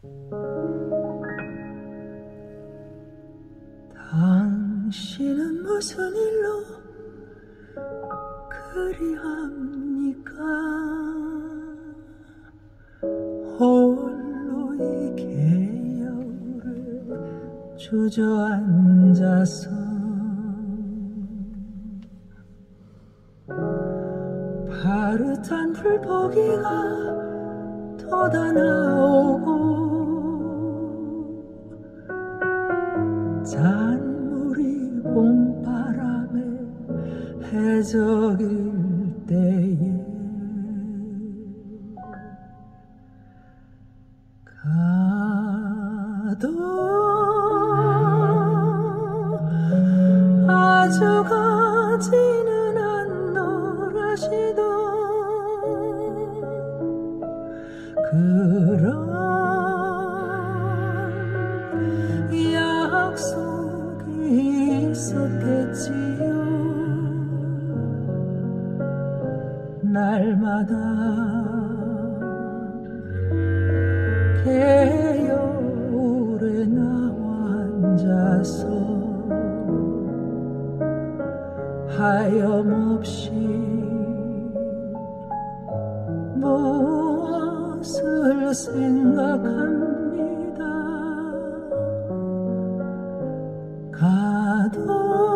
당신은 무슨 일로 그리합니까? 홀로 이 개열에 주저앉아서 파릇한 불보기가 돋아나오고 잔물이 봄바람에 해적일 때에 가도 아주 가지는 않노라시도 그런 약속이 있었겠지요. 날마다 개열에 나와 앉아서 하염없이 무엇을 생각합니다. 가도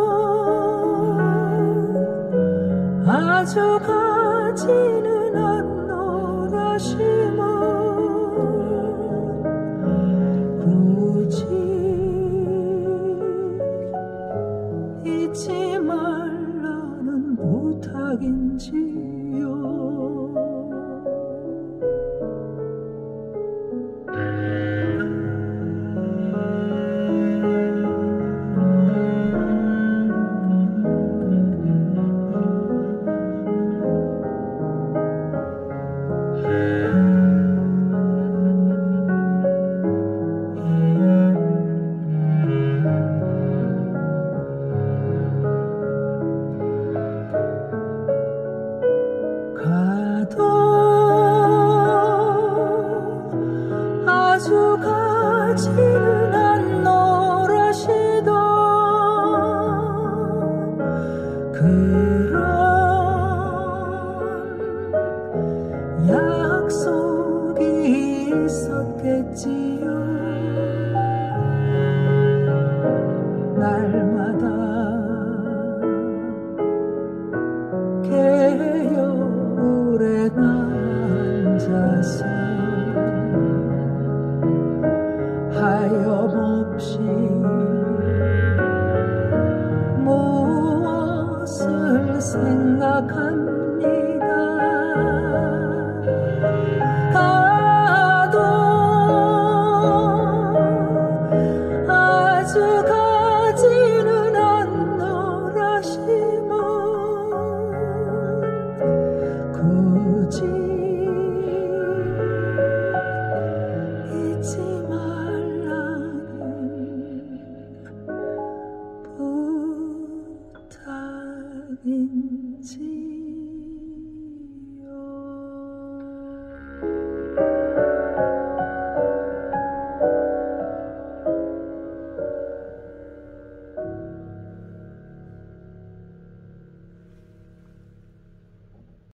아주 가지는 않노라시면 굳이 잊지 말라는 부탁인지요. 가도 아주 가지는 않노라시던 그런 약속이 있었겠지요. 날마다 개열에 앉아서 하염없이 무엇을 생각한